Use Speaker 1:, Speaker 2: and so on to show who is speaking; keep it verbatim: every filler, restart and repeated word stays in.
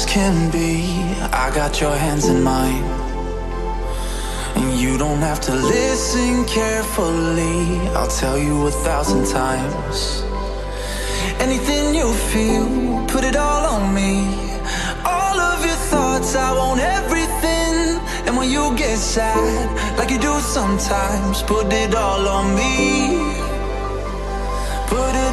Speaker 1: can be. I got your hands in mine, and you don't have to listen carefully. I'll tell you a thousand times. Anything you feel, put it all on me. All of your thoughts, I want everything. And when you get sad, like you do sometimes, put it all on me. Put it